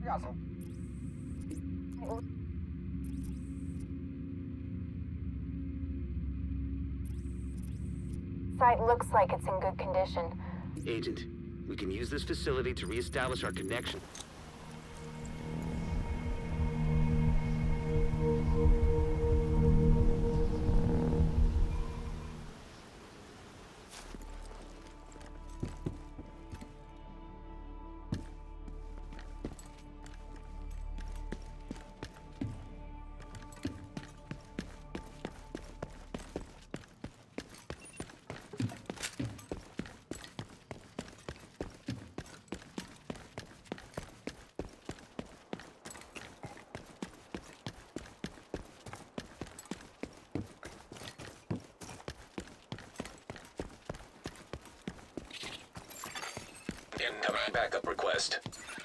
Site looks like it's in good condition. Agent, we can use this facility to reestablish our connection. Incoming backup request.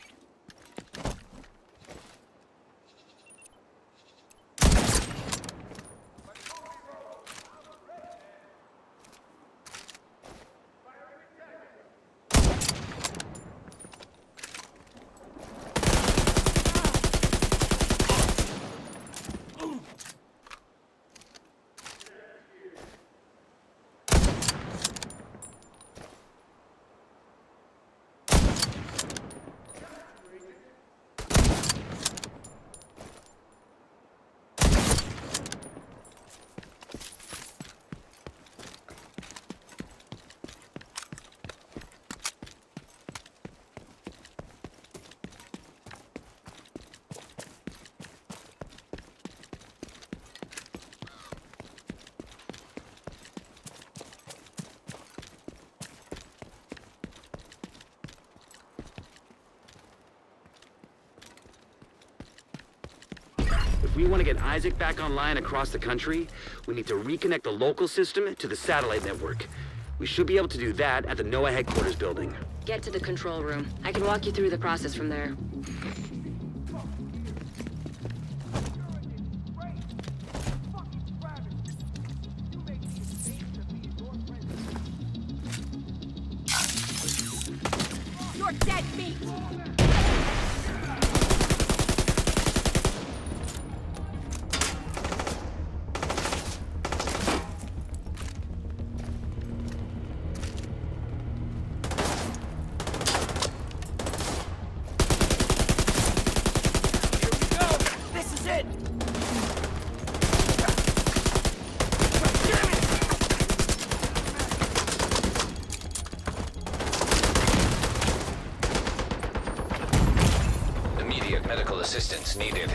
If we want to get Isaac back online across the country, we need to reconnect the local system to the satellite network. We should be able to do that at the NOAA headquarters building. Get to the control room. I can walk you through the process from there. You're dead meat! Medical assistance needed.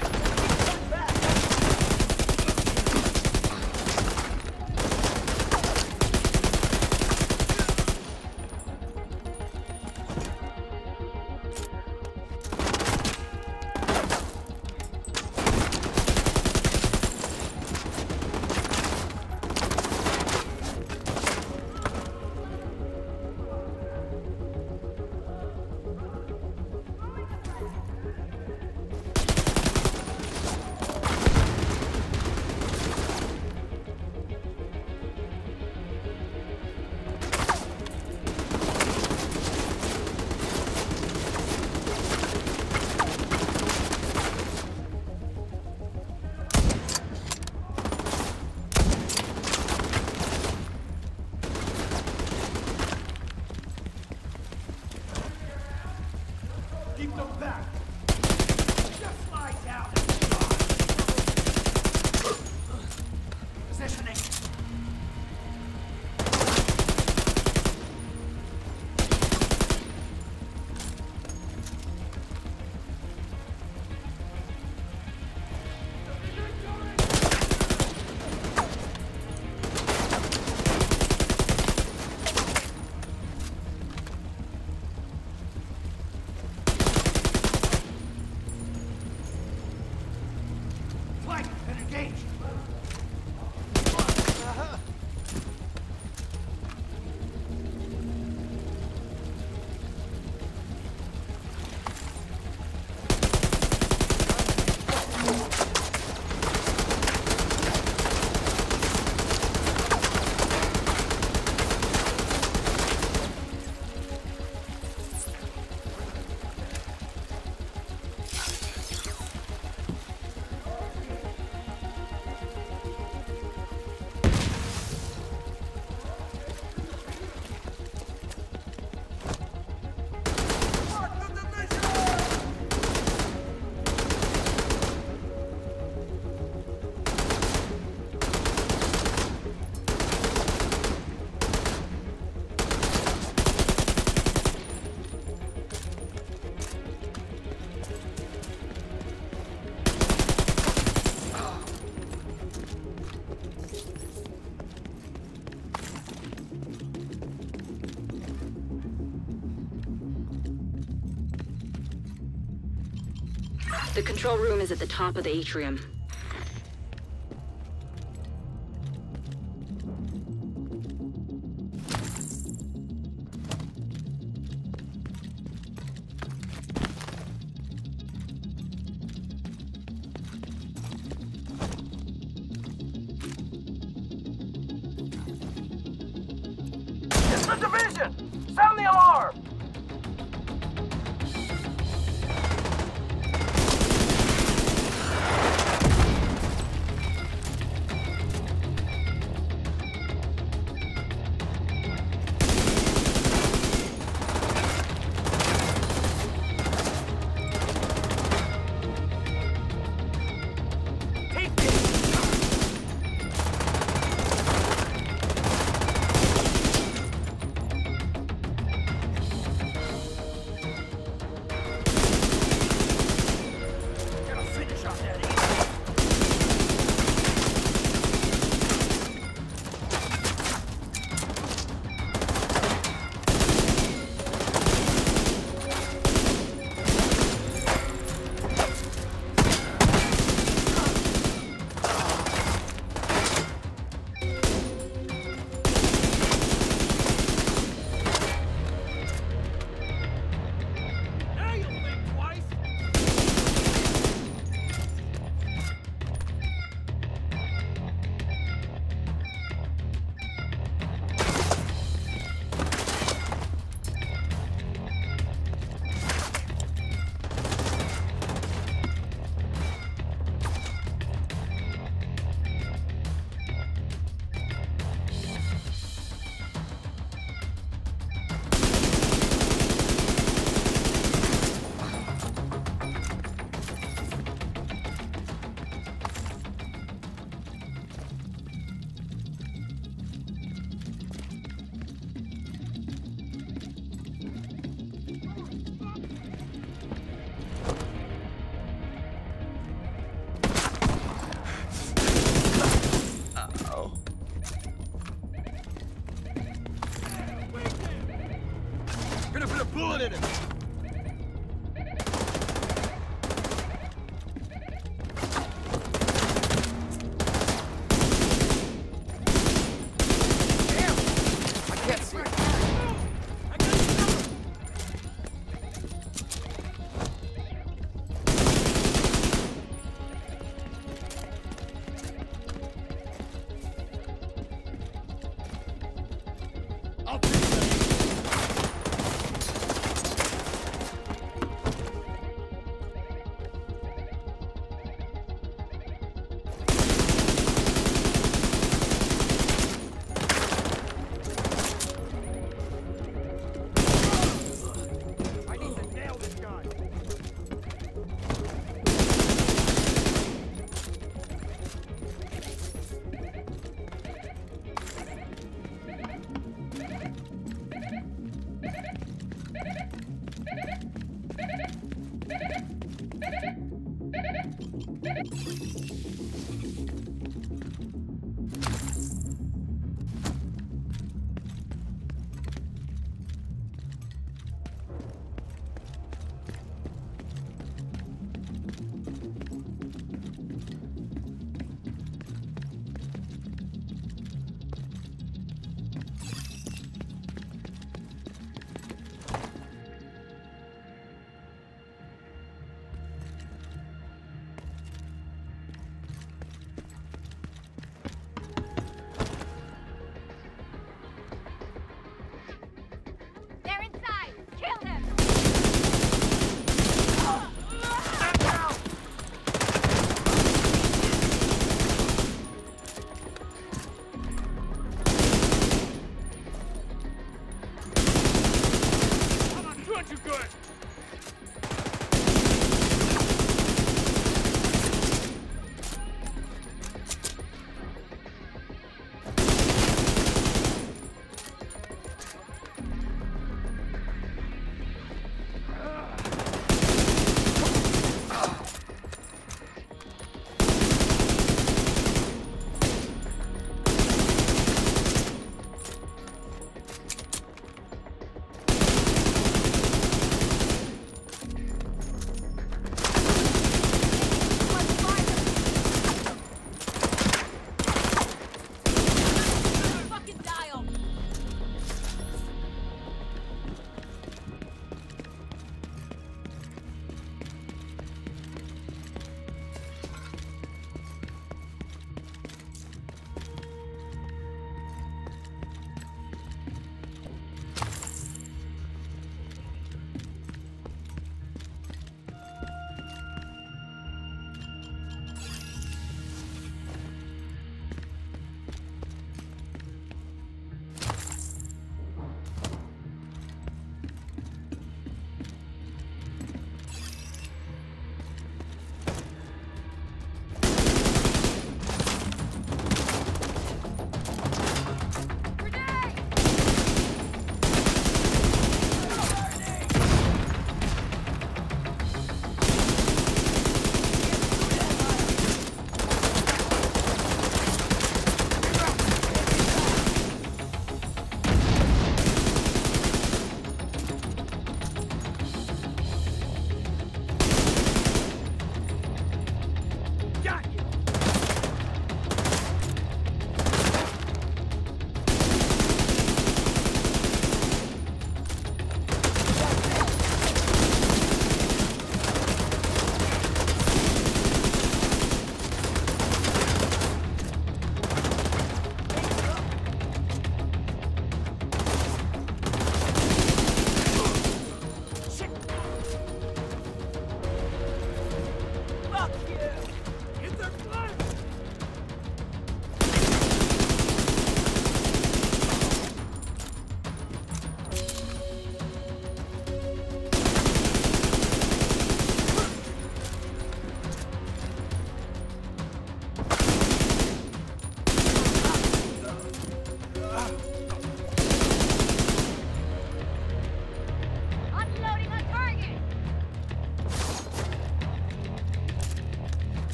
The control room is at the top of the atrium. It's the division! Sound the alarm! Gonna put a bullet in him! They're inside! Kill him! I'm not doing too good!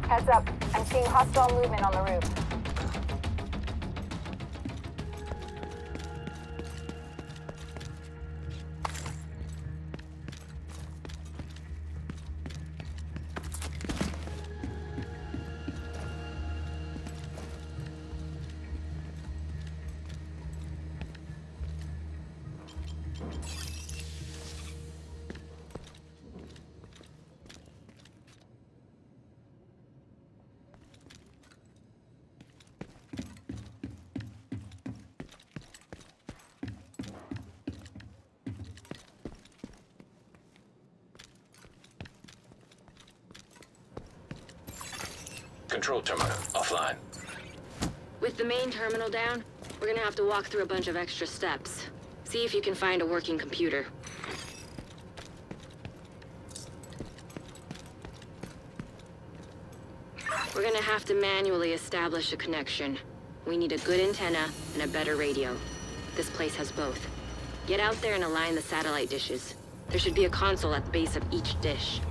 Heads up. I'm seeing hostile movement on the roof. Control terminal offline. With the main terminal down, we're gonna have to walk through a bunch of extra steps. See if you can find a working computer. We're gonna have to manually establish a connection. We need a good antenna and a better radio. This place has both. Get out there and align the satellite dishes. There should be a console at the base of each dish.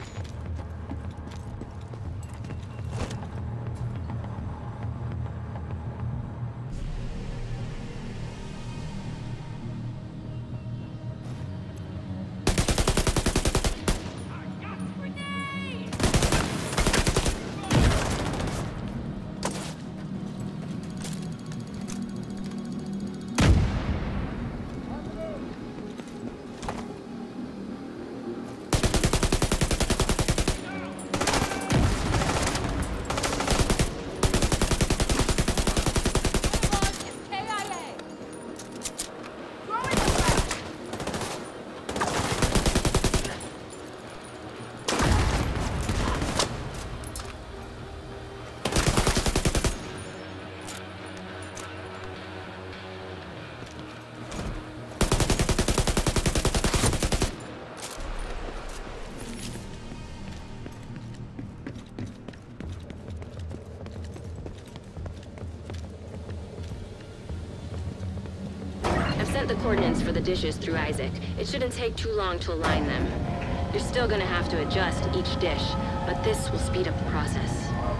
Sent the coordinates for the dishes through Isaac. It shouldn't take too long to align them. You're still gonna have to adjust each dish, but this will speed up the process.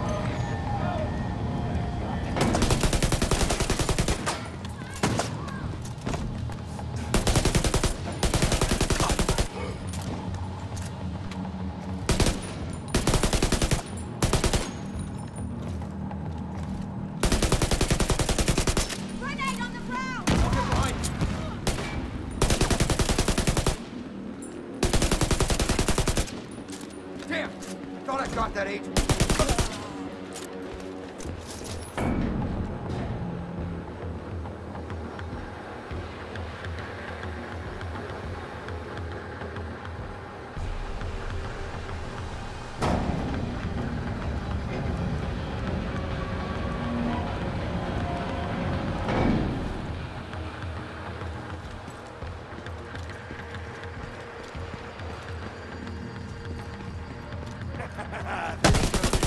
Grenade on the ground! Damn! Thought I got that agent. This is gonna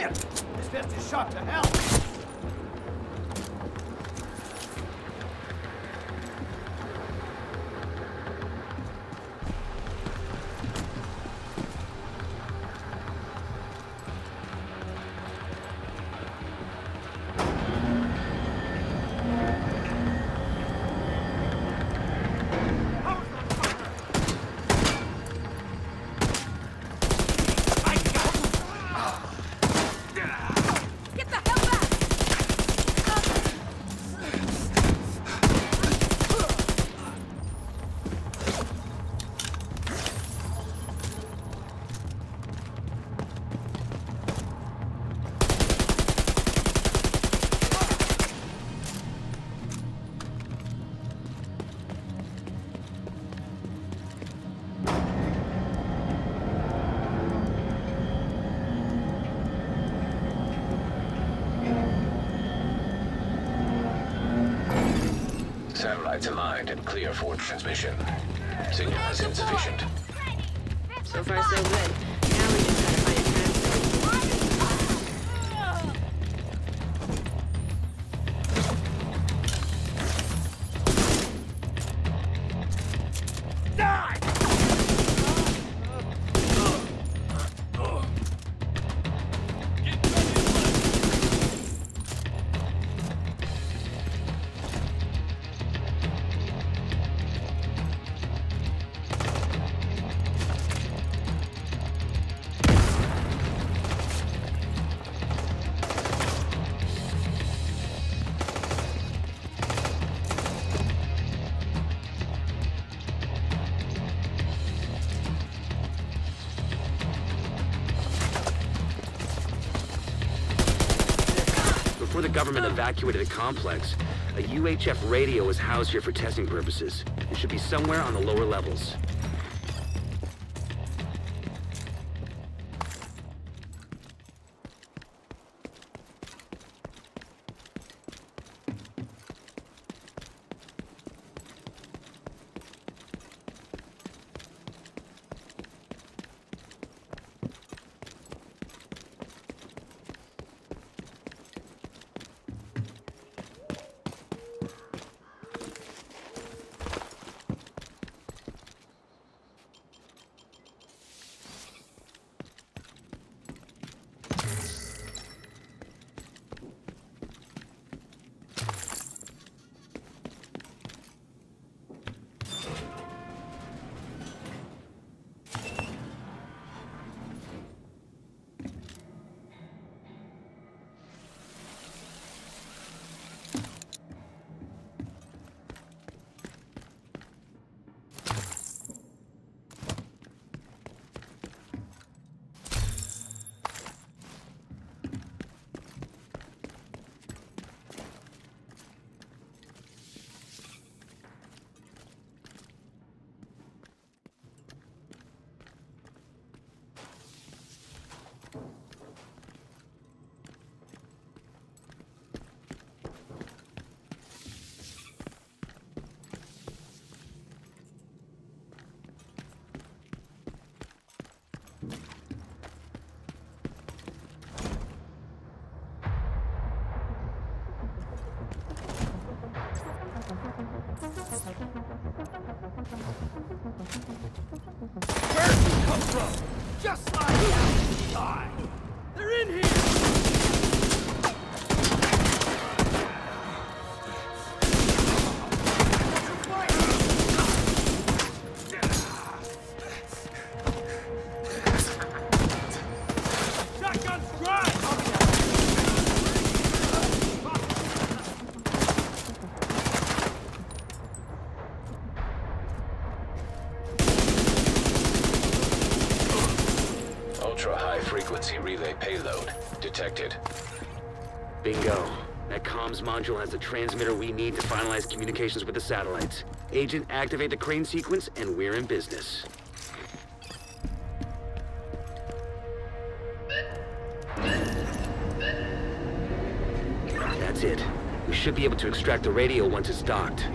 Shit! This vest is shot to hell! Satellites aligned and clear for transmission. Signal is insufficient. So far, so good. Now we just gotta find a transport. Die! Before the government evacuated the complex, a UHF radio was housed here for testing purposes. It should be somewhere on the lower levels. Where'd you come from? Just like that! Die! They're in here! Shotgun's dry! Ultra-high-frequency relay payload detected. Bingo. That comms module has the transmitter we need to finalize communications with the satellites. Agent, activate the crane sequence, and we're in business. That's it. We should be able to extract the radio once it's docked.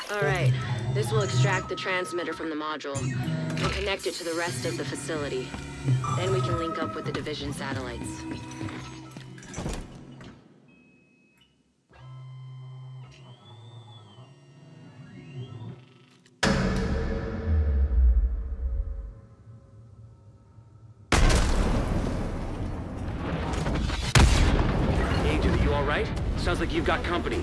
Alright, this will extract the transmitter from the module and connect it to the rest of the facility. Then we can link up with the Division satellites. Agent, are you alright? Sounds like you've got company.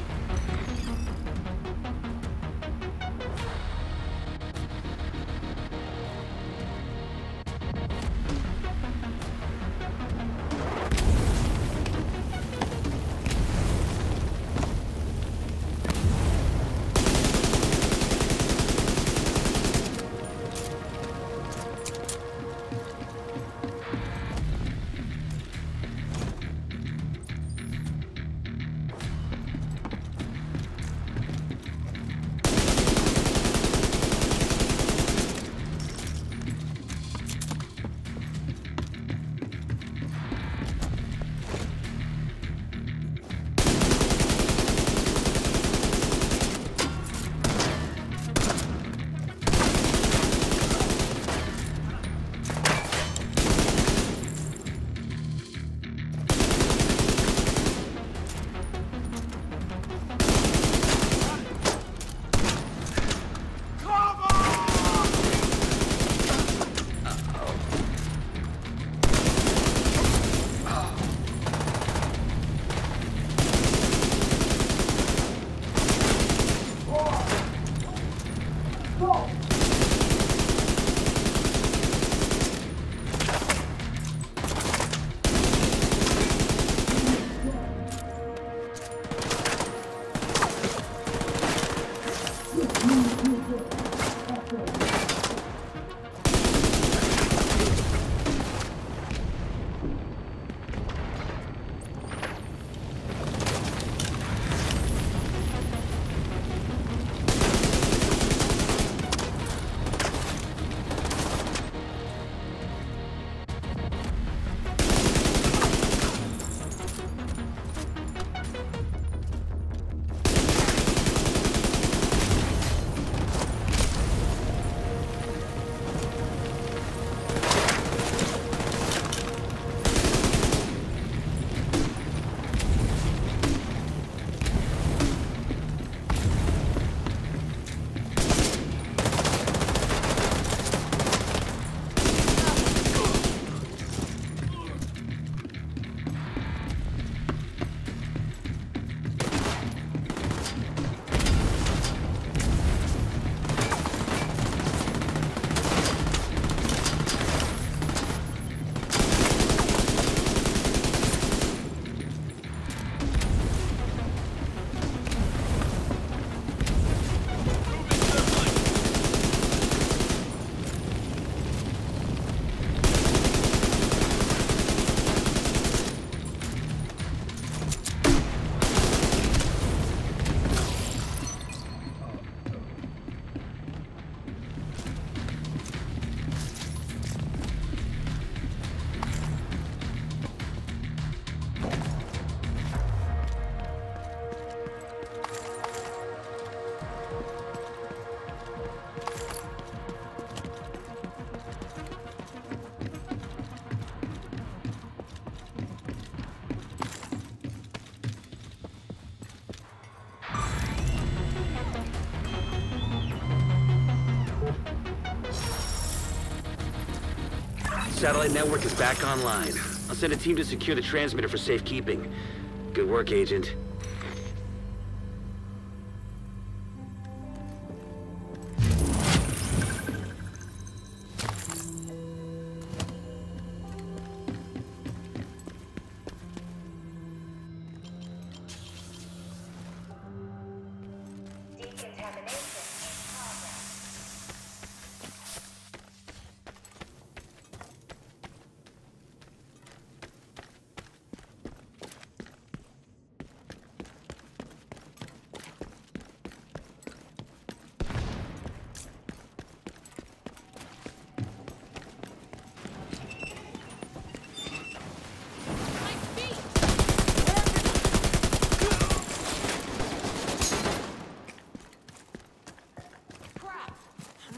Satellite network is back online. I'll send a team to secure the transmitter for safekeeping. Good work, Agent.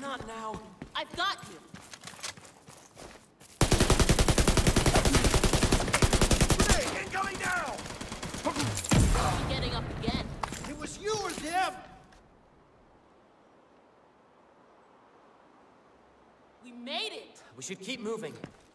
Not now. I've got you. Grenade incoming now! You're getting up again. It was you or them! We made it. We should keep moving.